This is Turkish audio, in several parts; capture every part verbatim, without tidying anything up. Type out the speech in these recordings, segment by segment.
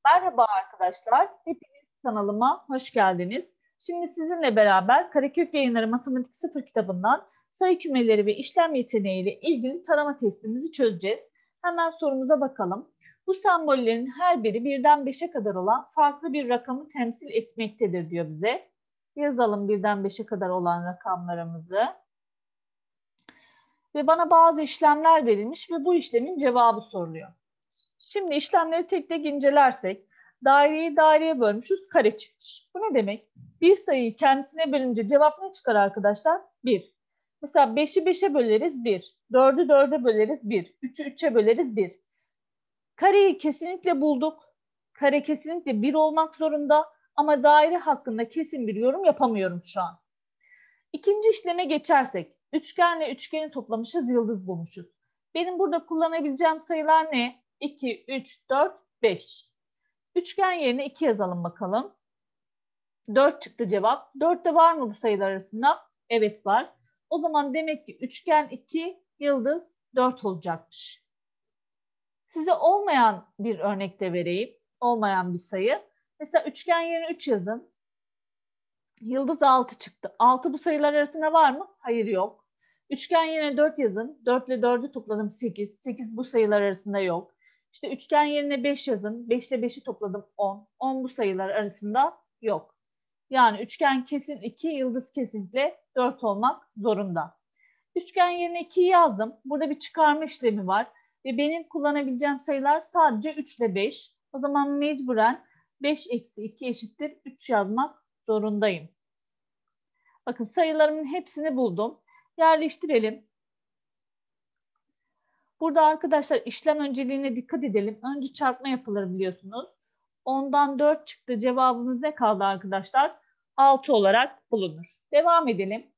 Merhaba arkadaşlar, hepiniz kanalıma hoş geldiniz. Şimdi sizinle beraber Karakök Yayınları Matematik sıfır kitabından sayı kümeleri ve işlem yeteneğiyle ilgili tarama testimizi çözeceğiz. Hemen sorumuza bakalım. Bu sembollerin her biri birden beşe kadar olan farklı bir rakamı temsil etmektedir diyor bize. Yazalım birden beşe kadar olan rakamlarımızı. Ve bana bazı işlemler verilmiş ve bu işlemin cevabı soruluyor. Şimdi işlemleri tek tek incelersek, daireyi daireye bölmüşüz, kare çıkmış. Bu ne demek? Bir sayıyı kendisine bölünce cevap ne çıkar arkadaşlar? bir. Mesela beşi beşe böleriz bir. dördü dörde böleriz bir. üçü üçe böleriz bir. Kareyi kesinlikle bulduk. Kare kesinlikle bir olmak zorunda ama daire hakkında kesin bir yorum yapamıyorum şu an. İkinci işleme geçersek, üçgenle üçgeni toplamışız, yıldız bulmuşuz. Benim burada kullanabileceğim sayılar ne? iki, üç, dört, beş. Üçgen yerine iki yazalım bakalım. dört çıktı cevap. dört de var mı bu sayılar arasında? Evet var. O zaman demek ki üçgen iki, yıldız dört olacakmış. Size olmayan bir örnek de vereyim. Olmayan bir sayı. Mesela üçgen yerine üç yazın. Yıldız altı çıktı. altı bu sayılar arasında var mı? Hayır, yok. Üçgen yerine dört yazın. dört ile dördü topladım sekiz. sekiz bu sayılar arasında yok. İşte üçgen yerine beş yazın. beş ile beşi topladım on. on bu sayılar arasında yok. Yani üçgen kesin iki, yıldız kesinlikle dört olmak zorunda. Üçgen yerine ikiyi yazdım. Burada bir çıkarma işlemi var. Ve benim kullanabileceğim sayılar sadece üç ile beş. O zaman mecburen beş eksi iki eşittir üç yazmak zorundayım. Bakın sayılarımın hepsini buldum. Yerleştirelim. Burada arkadaşlar işlem önceliğine dikkat edelim. Önce çarpma yapılır biliyorsunuz. ondan dört çıktı. Cevabımız ne kaldı arkadaşlar? altı olarak bulunur. Devam edelim.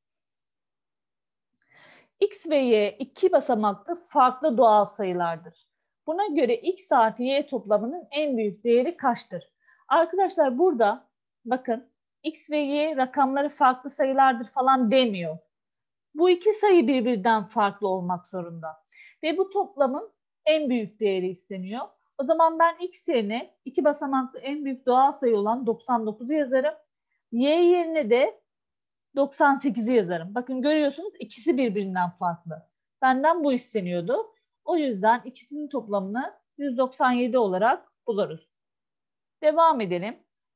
X ve Y iki basamaklı farklı doğal sayılardır. Buna göre X artı Y toplamının en büyük değeri kaçtır? Arkadaşlar burada bakın X ve Y rakamları farklı sayılardır falan demiyor. Bu iki sayı birbirinden farklı olmak zorunda. Ve bu toplamın en büyük değeri isteniyor. O zaman ben X yerine iki basamaklı en büyük doğal sayı olan doksan dokuzu yazarım. Y yerine de doksan sekizi yazarım. Bakın görüyorsunuz ikisi birbirinden farklı. Benden bu isteniyordu. O yüzden ikisinin toplamını yüz doksan yedi olarak buluruz. Devam edelim.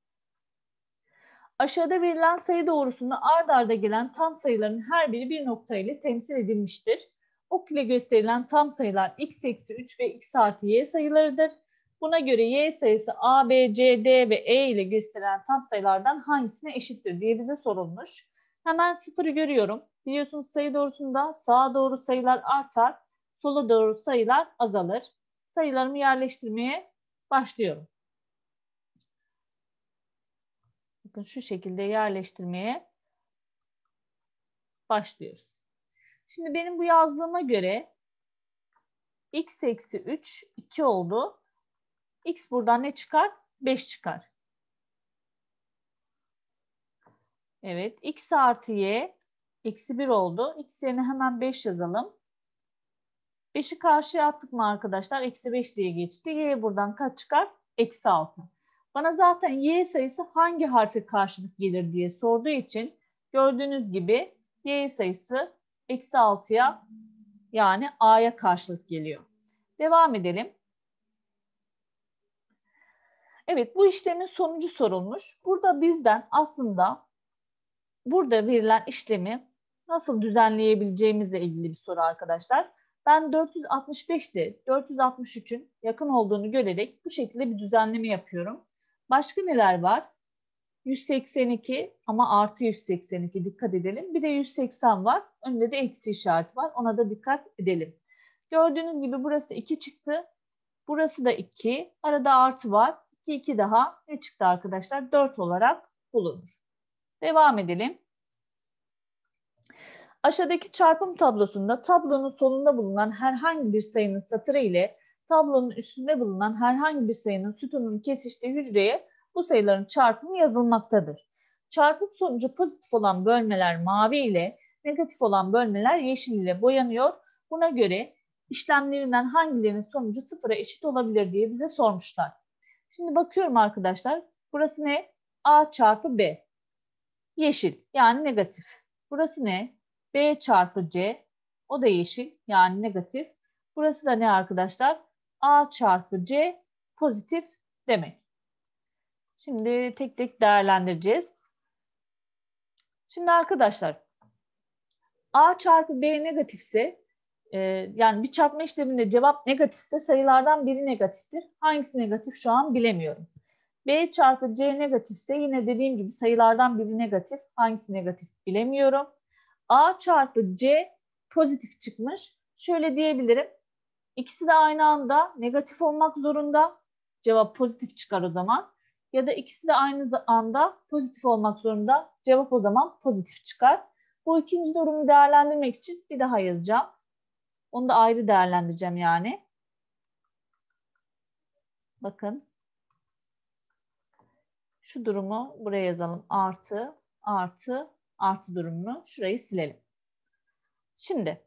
Aşağıda verilen sayı doğrusunda ard arda gelen tam sayıların her biri bir nokta ile temsil edilmiştir. Ok ile gösterilen tam sayılar x eksi üç ve x artı y sayılarıdır. Buna göre y sayısı a, b, c, d ve e ile gösterilen tam sayılardan hangisine eşittir diye bize sorulmuş. Hemen sıfırı görüyorum. Biliyorsunuz sayı doğrusunda sağa doğru sayılar artar, sola doğru sayılar azalır. Sayılarımı yerleştirmeye başlıyorum. Bakın şu şekilde yerleştirmeye başlıyoruz. Şimdi benim bu yazdığıma göre x eksi üç iki oldu. X buradan ne çıkar? beş çıkar. Evet. X artı y eksi bir oldu. X yerine hemen beş yazalım. beşi karşıya attık mı arkadaşlar? Eksi beş diye geçti. Y buradan kaç çıkar? Eksi altı. Bana zaten y sayısı hangi harfe karşılık gelir diye sorduğu için gördüğünüz gibi y sayısı eksi altıya yani a'ya karşılık geliyor. Devam edelim. Evet, bu işlemin sonucu sorulmuş. Burada bizden aslında burada verilen işlemi nasıl düzenleyebileceğimizle ilgili bir soru arkadaşlar. Ben dört yüz altmış beş ile dört yüz altmış üçün yakın olduğunu görerek bu şekilde bir düzenleme yapıyorum. Başka neler var? yüz seksen iki ama artı yüz seksen iki dikkat edelim. Bir de yüz seksen var. Önünde de eksi işareti var. Ona da dikkat edelim. Gördüğünüz gibi burası iki çıktı. Burası da iki. Arada artı var. iki, iki daha ne çıktı arkadaşlar? dört olarak bulunur. Devam edelim. Aşağıdaki çarpım tablosunda tablonun sonunda bulunan herhangi bir sayının satırı ile tablonun üstünde bulunan herhangi bir sayının sütunun kesiştiği hücreye bu sayıların çarpımı yazılmaktadır. Çarpım sonucu pozitif olan bölmeler mavi ile negatif olan bölmeler yeşil ile boyanıyor. Buna göre işlemlerinden hangilerinin sonucu sıfıra eşit olabilir diye bize sormuşlar. Şimdi bakıyorum arkadaşlar. Burası ne? A çarpı B. Yeşil yani negatif. Burası ne? B çarpı C. O da yeşil yani negatif. Burası da ne arkadaşlar? A çarpı C pozitif demek. Şimdi tek tek değerlendireceğiz. Şimdi arkadaşlar A çarpı B negatifse e, yani bir çarpma işleminde cevap negatifse sayılardan biri negatiftir. Hangisi negatif şu an bilemiyorum. B çarpı C negatifse yine dediğim gibi sayılardan biri negatif. Hangisi negatif bilemiyorum. A çarpı C pozitif çıkmış. Şöyle diyebilirim. İkisi de aynı anda negatif olmak zorunda. Cevap pozitif çıkar o zaman. Ya da ikisi de aynı anda pozitif olmak zorunda. Cevap o zaman pozitif çıkar. Bu ikinci durumu değerlendirmek için bir daha yazacağım. Onu da ayrı değerlendireceğim yani. Bakın. Şu durumu buraya yazalım. Artı, artı, artı durumunu. Şurayı silelim. Şimdi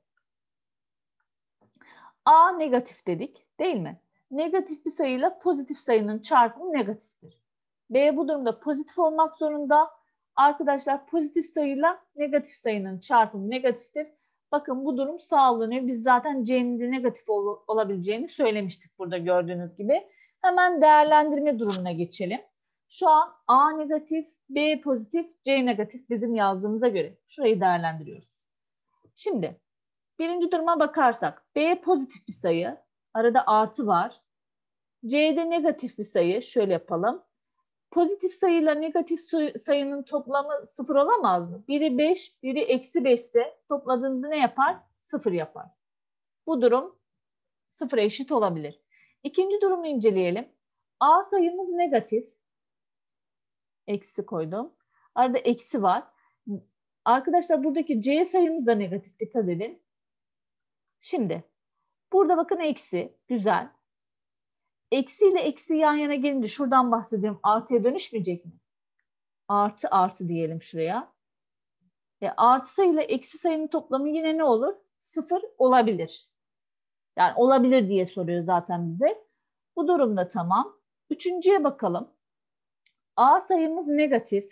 A negatif dedik değil mi? Negatif bir sayıyla pozitif sayının çarpımı negatiftir. B bu durumda pozitif olmak zorunda. Arkadaşlar pozitif sayıyla negatif sayının çarpımı negatiftir. Bakın bu durum sağlanıyor. Biz zaten C'nin de negatif ol olabileceğini söylemiştik burada gördüğünüz gibi. Hemen değerlendirme durumuna geçelim. Şu an A negatif, B pozitif, C negatif bizim yazdığımıza göre. Şurayı değerlendiriyoruz. Şimdi birinci duruma bakarsak B pozitif bir sayı, arada artı var. C'de negatif bir sayı, şöyle yapalım. Pozitif sayıyla negatif sayının toplamı sıfır olamaz mı? Biri beş, biri eksi beş ise topladığında ne yapar? sıfır yapar. Bu durum sıfıra eşit olabilir. İkinci durumu inceleyelim. A sayımız negatif. Eksi koydum. Arada eksi var. Arkadaşlar buradaki C sayımız da negatif. Dikkat edin. Şimdi burada bakın eksi. Güzel. Eksi ile eksi yan yana gelince şuradan bahsediyorum. Artıya dönüşmeyecek mi? Artı artı diyelim şuraya. E, artı sayı ile eksi sayının toplamı yine ne olur? Sıfır olabilir. Yani olabilir diye soruyor zaten bize. Bu durumda tamam. Üçüncüye bakalım. A sayımız negatif.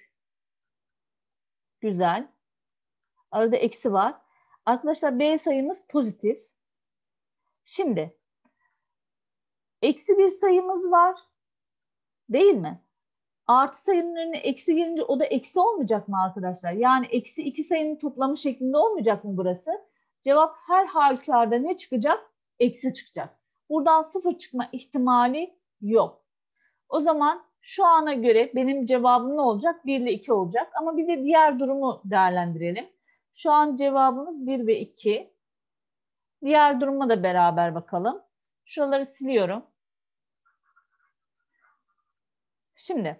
Güzel. Arada eksi var. Arkadaşlar B sayımız pozitif. Şimdi eksi bir sayımız var. Değil mi? Artı sayının önüne eksi gelince o da eksi olmayacak mı arkadaşlar? Yani eksi iki sayının toplamı şeklinde olmayacak mı burası? Cevap her halükarda ne çıkacak? Eksi çıkacak. Buradan sıfır çıkma ihtimali yok. O zaman şu ana göre benim cevabım ne olacak? bir ile iki olacak. Ama bir de diğer durumu değerlendirelim. Şu an cevabımız bir ve iki. Diğer duruma da beraber bakalım. Şuraları siliyorum. Şimdi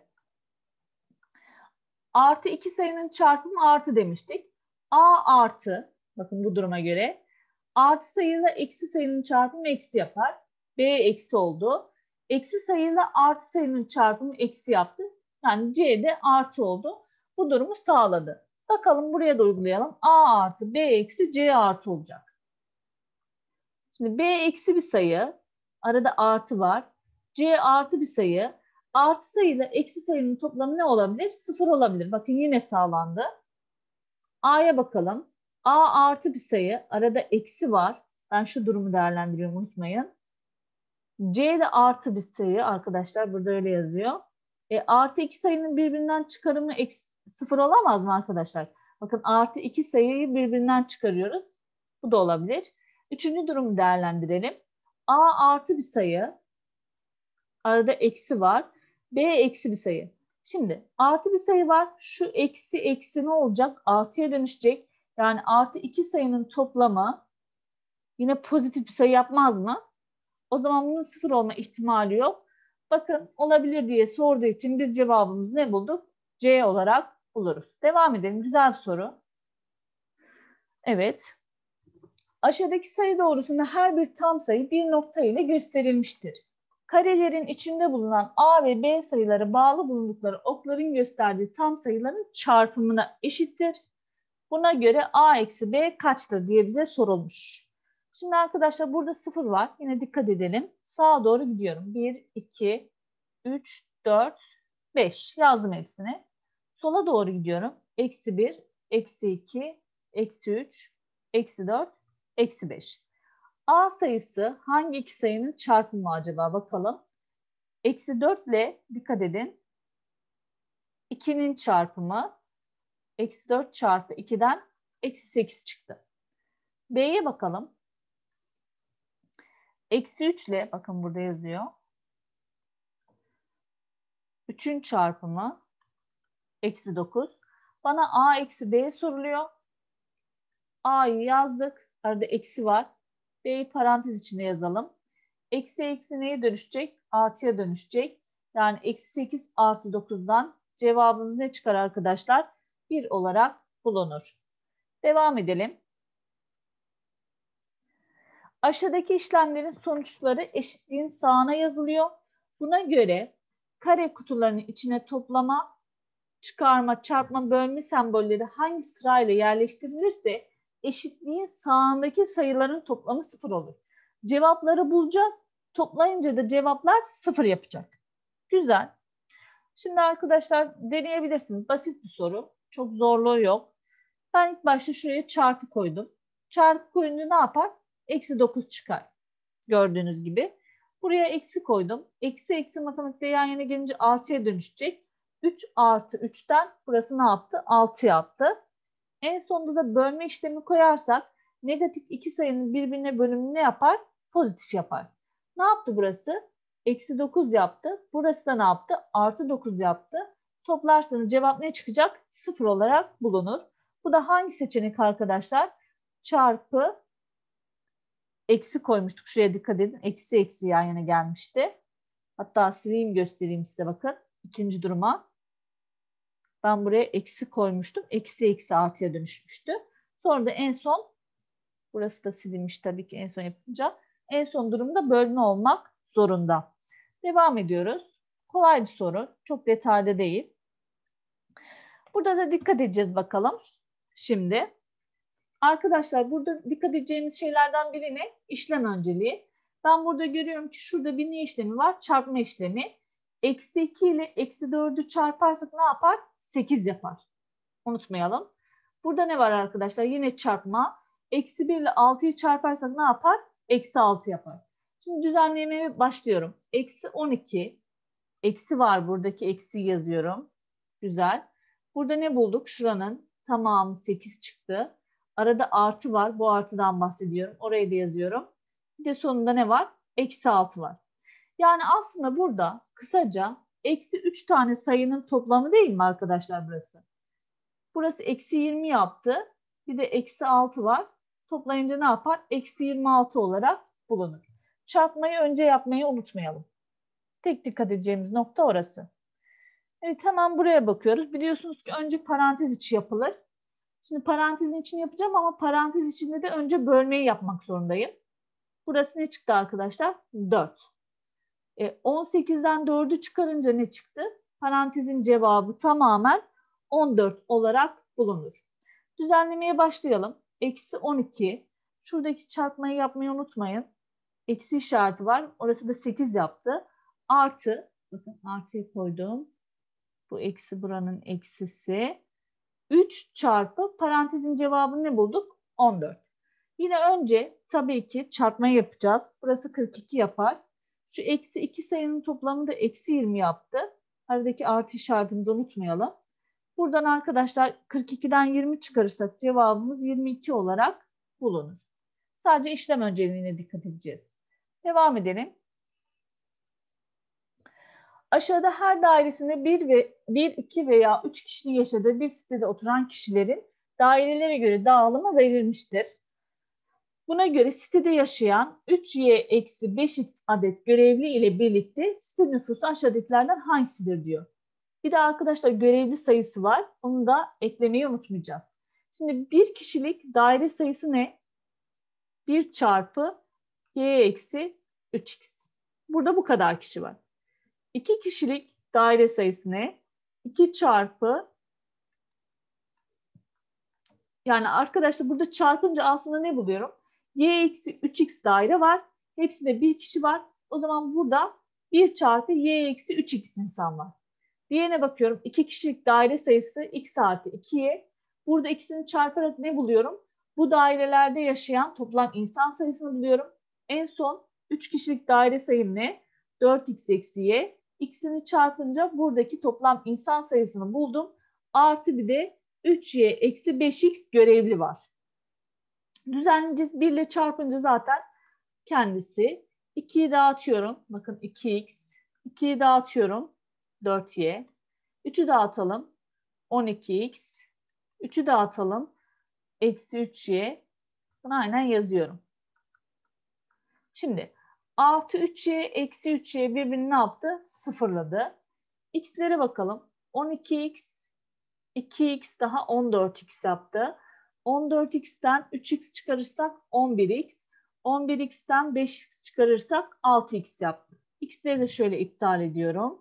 artı iki sayının çarpımı artı demiştik. A artı, bakın bu duruma göre, artı sayıyla eksi sayının çarpımı eksi yapar. B eksi oldu. Eksi sayıyla artı sayının çarpımı eksi yaptı. Yani C de artı oldu. Bu durumu sağladı. Bakalım buraya da uygulayalım. A artı B eksi C artı olacak. Şimdi B eksi bir sayı, arada artı var. C artı bir sayı. Artı sayıyla eksi sayının toplamı ne olabilir? Sıfır olabilir. Bakın yine sağlandı. A'ya bakalım. A artı bir sayı. Arada eksi var. Ben şu durumu değerlendiriyorum, unutmayın. C de artı bir sayı. Arkadaşlar burada öyle yazıyor. E, artı iki sayının birbirinden çıkarımı eksi, sıfır olamaz mı arkadaşlar? Bakın artı iki sayıyı birbirinden çıkarıyoruz. Bu da olabilir. Üçüncü durumu değerlendirelim. A artı bir sayı. Arada eksi var. B eksi bir sayı. Şimdi artı bir sayı var. Şu eksi eksi ne olacak? Artıya dönüşecek. Yani artı iki sayının toplamı yine pozitif bir sayı yapmaz mı? O zaman bunun sıfır olma ihtimali yok. Bakın olabilir diye sorduğu için biz cevabımızı ne bulduk? C olarak buluruz. Devam edelim. Güzel bir soru. Evet. Aşağıdaki sayı doğrusunda her bir tam sayı bir nokta ile gösterilmiştir. Karelerin içinde bulunan A ve B sayıları bağlı bulundukları okların gösterdiği tam sayıların çarpımına eşittir. Buna göre A eksi B kaçtır diye bize sorulmuş. Şimdi arkadaşlar burada sıfır var. Yine dikkat edelim. Sağa doğru gidiyorum. bir, iki, üç, dört, beş yazdım hepsini. Sola doğru gidiyorum. Eksi bir, eksi iki, eksi üç, eksi dört, eksi beş. A sayısı hangi iki sayının çarpımı acaba bakalım. Eksi dört ile dikkat edin. ikinin çarpımı eksi dört çarpı ikiden eksi sekiz çıktı. B'ye bakalım. Eksi üç ile bakın burada yazıyor. üçün çarpımı eksi dokuz. Bana A eksi B soruluyor. A'yı yazdık. Arada eksi var. B'yi parantez içinde yazalım. Eksi eksi neye dönüşecek? Artıya dönüşecek. Yani eksi sekiz artı dokuzdan cevabımız ne çıkar arkadaşlar? bir olarak bulunur. Devam edelim. Aşağıdaki işlemlerin sonuçları eşitliğin sağına yazılıyor. Buna göre kare kutularının içine toplama, çıkarma, çarpma, bölme sembolleri hangi sırayla yerleştirilirse eşitliğin sağındaki sayıların toplamı sıfır olur. Cevapları bulacağız. Toplayınca da cevaplar sıfır yapacak. Güzel. Şimdi arkadaşlar deneyebilirsiniz. Basit bir soru. Çok zorluğu yok. Ben ilk başta şuraya çarpı koydum. Çarpı koyunca ne yapar? Eksi dokuz çıkar. Gördüğünüz gibi. Buraya eksi koydum. Eksi eksi matematikte yan yana gelince artıya dönüşecek. üç artı üçten burası ne yaptı? altı yaptı. En sonunda da bölme işlemi koyarsak negatif iki sayının birbirine bölümünü ne yapar? Pozitif yapar. Ne yaptı burası? Eksi dokuz yaptı. Burası da ne yaptı? Artı dokuz yaptı. Toplarsanız cevap ne çıkacak? sıfır olarak bulunur. Bu da hangi seçenek arkadaşlar? Çarpı eksi koymuştuk. Şuraya dikkat edin. Eksi eksi yan yana gelmişti. Hatta sileyim göstereyim size bakın. İkinci duruma. Ben buraya eksi koymuştum. Eksi eksi artıya dönüşmüştü. Sonra da en son, burası da silinmiş tabii ki en son yapınca. En son durumda bölme olmak zorunda. Devam ediyoruz. Kolay bir soru. Çok detaylı değil. Burada da dikkat edeceğiz bakalım. Şimdi. Arkadaşlar burada dikkat edeceğimiz şeylerden biri ne? İşlem önceliği. Ben burada görüyorum ki şurada bir ne işlemi var? Çarpma işlemi. Eksi iki ile eksi dördü çarparsak ne yapar? sekiz yapar. Unutmayalım. Burada ne var arkadaşlar? Yine çarpma. Eksi bir ile altıyı çarparsak ne yapar? Eksi altı yapar. Şimdi düzenlemeye başlıyorum. Eksi on iki. Eksi var. Buradaki eksiyi yazıyorum. Güzel. Burada ne bulduk? Şuranın tamamı sekiz çıktı. Arada artı var. Bu artıdan bahsediyorum. Orayı da yazıyorum. Bir de sonunda ne var? Eksi altı var. Yani aslında burada kısaca eksi üç tane sayının toplamı değil mi arkadaşlar burası? Burası eksi yirmi yaptı. Bir de eksi altı var. Toplayınca ne yapar? Eksi yirmi altı olarak bulunur. Çarpmayı önce yapmayı unutmayalım. Tek dikkat edeceğimiz nokta orası. Evet, hemen buraya bakıyoruz. Biliyorsunuz ki önce parantez içi yapılır. Şimdi parantezin içini yapacağım ama parantez içinde de önce bölmeyi yapmak zorundayım. Burası ne çıktı arkadaşlar? dört. E, on sekizden dördü çıkarınca ne çıktı? Parantezin cevabı tamamen on dört olarak bulunur. Düzenlemeye başlayalım. Eksi on iki. Şuradaki çarpmayı yapmayı unutmayın. Eksi işareti var. Orası da sekiz yaptı. Artı. Bakın artıyı koydum. Bu eksi buranın eksisi. üç çarpı parantezin cevabını ne bulduk? on dört. Yine önce tabii ki çarpmayı yapacağız. Burası kırk iki yapar. Şu eksi iki sayının toplamı da eksi yirmi yaptı. Aradaki artı işaretimizi unutmayalım. Buradan arkadaşlar kırk ikiden yirmi çıkarırsak cevabımız yirmi iki olarak bulunur. Sadece işlem önceliğine dikkat edeceğiz. Devam edelim. Aşağıda her dairesinde bir ve bir, iki veya üç kişinin yaşadığı bir sitede oturan kişilerin dairelere göre dağılımı verilmiştir. Buna göre sitede yaşayan üç y eksi beş x adet görevli ile birlikte site nüfusu aşağıdakilerden hangisidir diyor. Bir de arkadaşlar görevli sayısı var. Onu da eklemeyi unutmayacağız. Şimdi bir kişilik daire sayısı ne? bir çarpı y eksi üç x. Burada bu kadar kişi var. iki kişilik daire sayısı ne? iki çarpı, yani arkadaşlar burada çarpınca aslında ne buluyorum? Y eksi üç x daire var. Hepsinde bir kişi var. O zaman burada bir çarpı y eksi üç x insan var. Diğerine bakıyorum. iki kişilik daire sayısı x artı iki y. Burada ikisini çarparak ne buluyorum? Bu dairelerde yaşayan toplam insan sayısını buluyorum. En son üç kişilik daire sayım ne? dört x eksi y. X'ini çarpınca buradaki toplam insan sayısını buldum. Artı bir de üç y eksi beş x görevli var. Düzenleyeceğiz. bir ile çarpınca zaten kendisi. ikiyi dağıtıyorum. Bakın iki x. ikiyi dağıtıyorum. dört y. üçü dağıtalım. on iki x. üçü dağıtalım. Eksi üç y. Bunu aynen yazıyorum. Şimdi artı üç y eksi üç y birbirini ne yaptı? Sıfırladı. X'lere bakalım. on iki x, iki x daha on dört x yaptı. on dört x'ten üç x çıkarırsak on bir x. on bir x'ten beş x çıkarırsak altı x yaptı. X'leri de şöyle iptal ediyorum.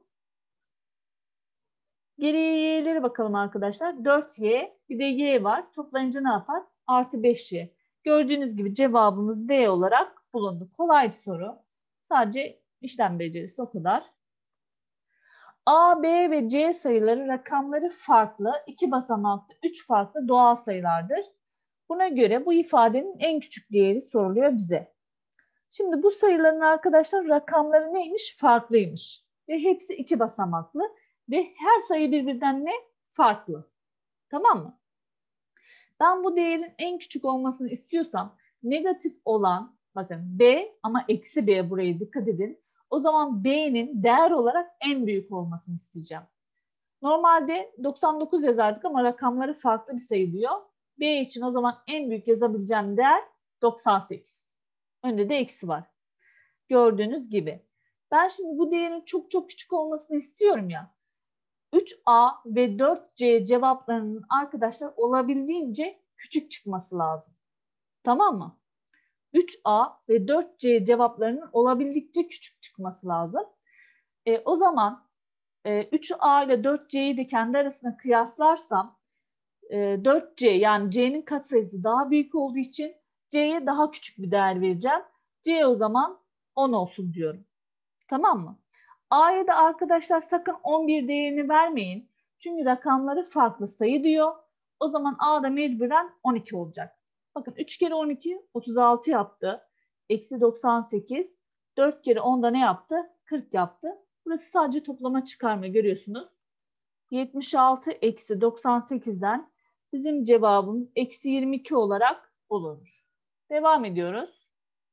Geriye y'lere bakalım arkadaşlar. dört y bir de y var. Toplayınca ne yapar? Artı beş y. Gördüğünüz gibi cevabımız D olarak bulundu. Kolay bir soru. Sadece işlem becerisi o kadar. A, B ve C sayıları rakamları farklı, iki basamaklı, üç farklı doğal sayılardır. Buna göre bu ifadenin en küçük değeri soruluyor bize. Şimdi bu sayıların arkadaşlar rakamları neymiş? Farklıymış. Ve hepsi iki basamaklı. Ve her sayı birbirinden ne? Farklı. Tamam mı? Ben bu değerin en küçük olmasını istiyorsam negatif olan, bakın B ama eksi B, buraya dikkat edin. O zaman B'nin değer olarak en büyük olmasını isteyeceğim. Normalde doksan dokuz yazardık ama rakamları farklı bir sayı diyor. B için o zaman en büyük yazabileceğim değer doksan sekiz. Önde de eksi var. Gördüğünüz gibi. Ben şimdi bu değerin çok çok küçük olmasını istiyorum ya. üç a ve dört c cevaplarının arkadaşlar olabildiğince küçük çıkması lazım. Tamam mı? üç a ve dört c cevaplarının olabildiğince küçük çıkması lazım. E, o zaman e, üç a ile dört c'yi de kendi arasında kıyaslarsam e, dört c yani c'nin katsayısı daha büyük olduğu için c'ye daha küçük bir değer vereceğim. C o zaman on olsun diyorum. Tamam mı? A'ya da arkadaşlar sakın on bir değerini vermeyin. Çünkü rakamları farklı sayı diyor. O zaman A'da mecburen on iki olacak. Bakın üç kere on iki otuz altı yaptı. Eksi doksan sekiz. dört kere onda ne yaptı? kırk yaptı. Burası sadece toplama çıkarma görüyorsunuz. yetmiş altı eksi doksan sekizden bizim cevabımız eksi yirmi iki olarak bulunur. Devam ediyoruz.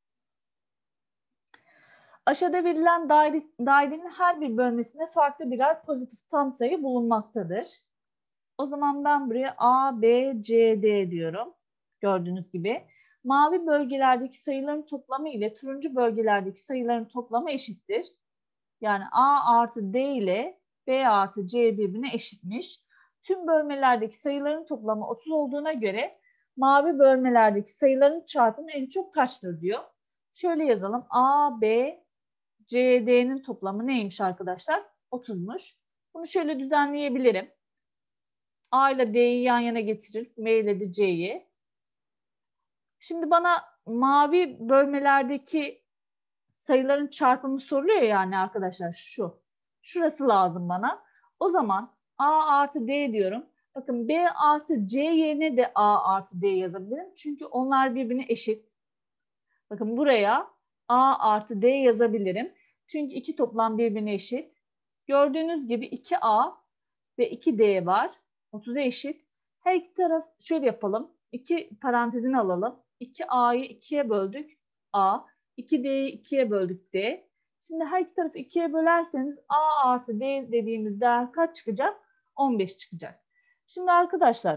Aşağıda verilen daire, dairenin her bir bölmesinde farklı birer pozitif tam sayı bulunmaktadır. O zaman ben buraya A, B, C, D diyorum. Gördüğünüz gibi. Mavi bölgelerdeki sayıların toplamı ile turuncu bölgelerdeki sayıların toplamı eşittir. Yani A artı D ile B artı C birbirine eşitmiş. Tüm bölmelerdeki sayıların toplamı otuz olduğuna göre mavi bölmelerdeki sayıların çarpımı en çok kaçtır diyor. Şöyle yazalım. A, B, C, D'nin toplamı neymiş arkadaşlar? otuzmuş. Bunu şöyle düzenleyebilirim. A ile D'yi yan yana getirir. M ile de C'yi. Şimdi bana mavi bölmelerdeki sayıların çarpımı soruluyor yani arkadaşlar şu. Şurası lazım bana. O zaman A artı D diyorum. Bakın B artı C yerine de A artı D yazabilirim. Çünkü onlar birbirine eşit. Bakın buraya A artı D yazabilirim. Çünkü iki toplam birbirine eşit. Gördüğünüz gibi iki a ve iki d var. otuza eşit. Her iki taraf şöyle yapalım. iki parantezini alalım. iki a'yı ikiye böldük. A. iki d'yi ikiye böldük D. Şimdi her iki tarafı ikiye bölerseniz A artı D dediğimiz değer kaç çıkacak? on beş çıkacak. Şimdi arkadaşlar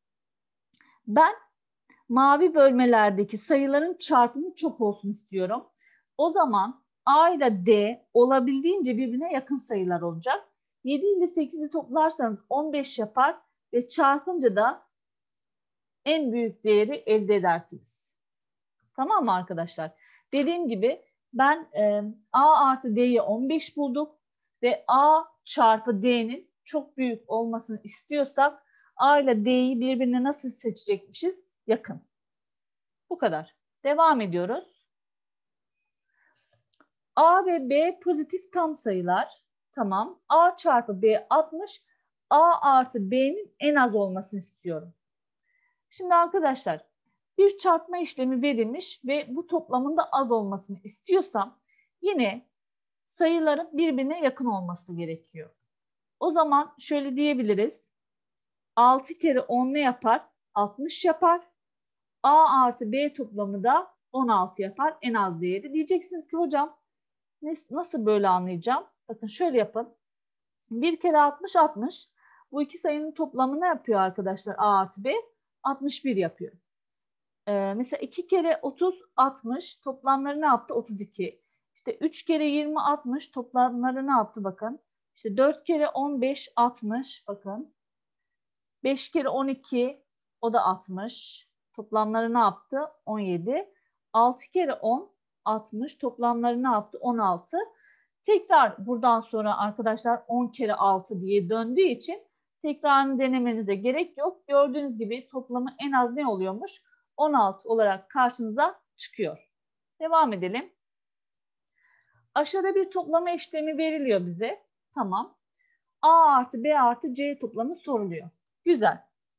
ben mavi bölmelerdeki sayıların çarpımı çok olsun istiyorum. O zaman A ile D olabildiğince birbirine yakın sayılar olacak. yedi ile sekizi toplarsanız on beş yapar ve çarpınca da en büyük değeri elde edersiniz. Tamam mı arkadaşlar? Dediğim gibi ben e, A artı D'yi on beş bulduk ve A çarpı D'nin çok büyük olmasını istiyorsak A ile D'yi birbirine nasıl seçecekmişiz? Yakın. Bu kadar. Devam ediyoruz. A ve B pozitif tam sayılar. Tamam. A çarpı B altmış. A artı B'nin en az olmasını istiyorum. Şimdi arkadaşlar bir çarpma işlemi verilmiş ve bu toplamın da az olmasını istiyorsam yine sayıların birbirine yakın olması gerekiyor. O zaman şöyle diyebiliriz. altı kere on ne yapar? altmış yapar. A artı B toplamı da on altı yapar en az değeri. Diyeceksiniz ki hocam nasıl böyle anlayacağım? Bakın şöyle yapın. bir kere altmış altmış. Bu iki sayının toplamı ne yapıyor arkadaşlar? A artı B altmış bir yapıyor. Ee, mesela iki kere otuz altmış. Toplamları ne yaptı? otuz iki. İşte üç kere yirmi altmış. Toplamları ne yaptı? Bakın. İşte dört kere on beş altmış. Bakın. beş kere on iki o da altmış. Toplamları ne yaptı? on yedi. altı kere on altmış. Toplamları ne yaptı? on altı. Tekrar buradan sonra arkadaşlar on kere altı diye döndüğü için tekrarını denemenize gerek yok. Gördüğünüz gibi toplamı en az ne oluyormuş? on altı olarak karşınıza çıkıyor. Devam edelim. Aşağıda bir toplama işlemi veriliyor bize. Tamam. A artı B artı C toplamı soruluyor. Güzel.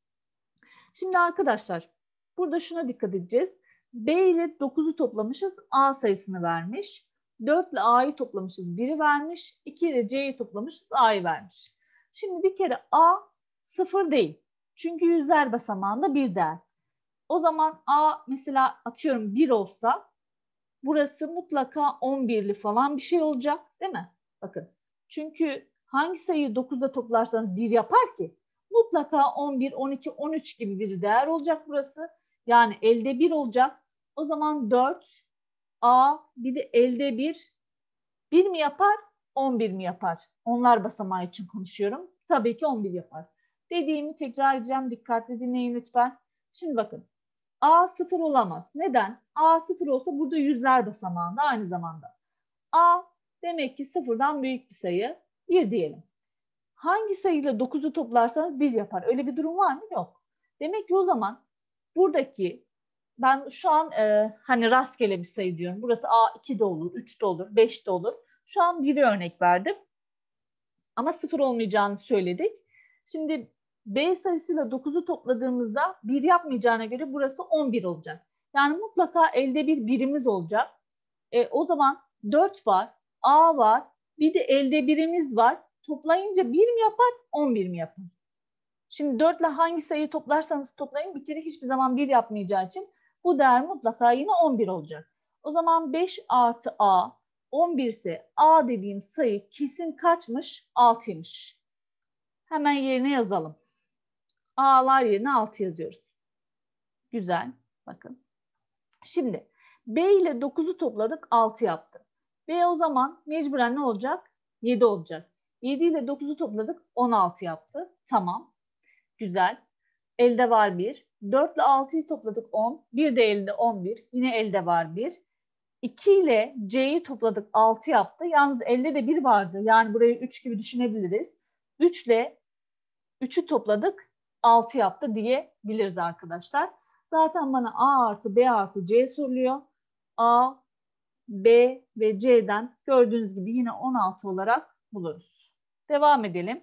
Şimdi arkadaşlar burada şuna dikkat edeceğiz. B ile dokuzu toplamışız. A sayısını vermiş. dört ile A'yı toplamışız. bir'i vermiş. iki ile C'yi toplamışız. A'yı vermiş. Şimdi bir kere A sıfır değil. Çünkü yüzler basamağında bir değer. O zaman A mesela atıyorum bir olsa burası mutlaka on birli falan bir şey olacak değil mi? Bakın. Çünkü hangi sayıyı dokuzda toplarsanız bir yapar ki? Mutlaka on bir, on iki, on üç gibi bir değer olacak burası. Yani elde bir olacak. O zaman dört, A bir de elde bir. bir mi yapar? on bir mi yapar? Onlar basamağı için konuşuyorum. Tabii ki on bir yapar. Dediğimi tekrar edeceğim. Dikkatli dinleyin lütfen. Şimdi bakın. A sıfır olamaz. Neden? A sıfır olsa burada yüzler basamağında aynı zamanda. A demek ki sıfırdan büyük bir sayı. bir diyelim. Hangi sayıyla dokuzu toplarsanız bir yapar. Öyle bir durum var mı? Yok. Demek ki o zaman buradaki ben şu an e, hani rastgele bir sayı diyorum. Burası A iki de olur, üç de olur, beş de olur. Şu an biri örnek verdim. Ama sıfır olmayacağını söyledik. Şimdi B sayısıyla dokuzu topladığımızda bir yapmayacağına göre burası on bir olacak. Yani mutlaka elde bir birimiz olacak. E, o zaman dört var, A var, bir de elde birimiz var. Toplayınca bir mi yapar, on bir mi yapar? Şimdi dört ile hangi sayıyı toplarsanız toplayın bir kere hiçbir zaman bir yapmayacağı için bu değer mutlaka yine on bir olacak. O zaman beş artı A on bir ise A dediğim sayı kesin kaçmış? altıymış. Hemen yerine yazalım. A'lar yerine altı yazıyoruz. Güzel. Bakın. Şimdi B ile dokuzu topladık altı yaptı. B o zaman mecburen ne olacak? yedi olacak. yedi ile dokuzu topladık on altı yaptı. Tamam. Güzel. Elde var bir. dört ile altıyı topladık on. bir de elde on bir. Yine elde var bir. iki ile C'yi topladık altı yaptı. Yalnız elde de bir vardı. Yani burayı üç gibi düşünebiliriz. üç ile üçü topladık altı yaptı diyebiliriz arkadaşlar. Zaten bana A artı B artı C soruluyor. A, B ve C'den gördüğünüz gibi yine on altı olarak buluruz. Devam edelim.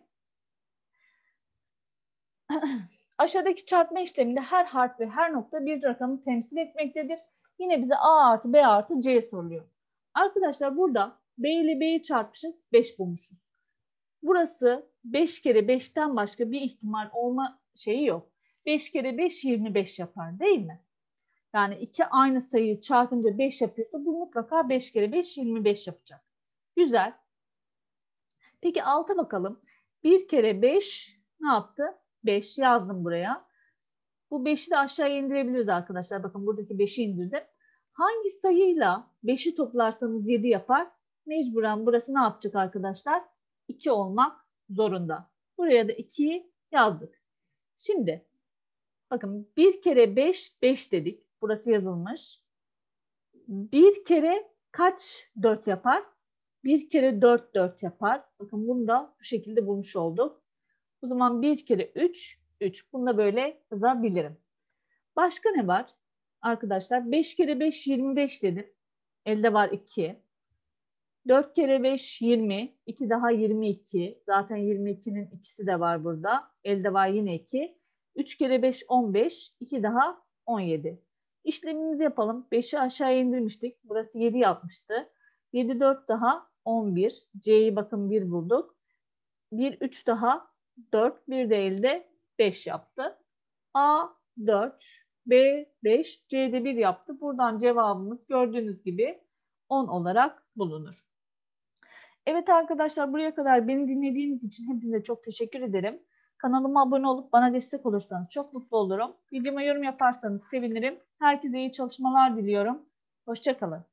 Aşağıdaki çarpma işleminde her harf ve her nokta bir rakamı temsil etmektedir. Yine bize A artı B artı C soruluyor. Arkadaşlar burada B ile B'yi çarpmışız, beş bulmuşuz. Burası beş kere beşten başka bir ihtimal olma şeyi yok. beş kere beş yirmi beş yapar değil mi? Yani iki aynı sayıyı çarpınca beş yapıyorsa bu mutlaka beş kere beş yirmi beş yapacak. Güzel. Peki alta bakalım. bir kere beş ne yaptı? beş yazdım buraya. Bu beşi de aşağıya indirebiliriz arkadaşlar. Bakın buradaki beşi indirdim. Hangi sayıyla beşi toplarsanız yedi yapar? Mecburen burası ne yapacak arkadaşlar? iki olmak zorunda. Buraya da ikiyi yazdık. Şimdi bakın bir kere beş, beş dedik. Burası yazılmış. Bir kere kaç dört yapar? bir kere dört, dört yapar. Bakın bunu da bu şekilde bulmuş olduk. O zaman bir kere üç, üç. Bunu da böyle yazabilirim. Başka ne var? Arkadaşlar beş kere beş, yirmi beş dedim. Elde var iki. dört kere beş yirmi. iki daha yirmi iki. Zaten yirmi ikinin ikisi de var burada. Elde var yine iki. üç kere beş on beş. iki daha on yedi. İşlemimizi yapalım. beşi aşağıya indirmiştik. Burası yedi yapmıştı. yedi dört daha on bir. C'yi bakın bir bulduk. bir üç daha dört. Bir de elde beş yaptı. A dört. B beş. C'de bir yaptı. Buradan cevabımız gördüğünüz gibi on olarak bulunur. Evet arkadaşlar, buraya kadar beni dinlediğiniz için hepinize çok teşekkür ederim. Kanalıma abone olup bana destek olursanız çok mutlu olurum. Videoma yorum yaparsanız sevinirim. Herkese iyi çalışmalar diliyorum. Hoşça kalın.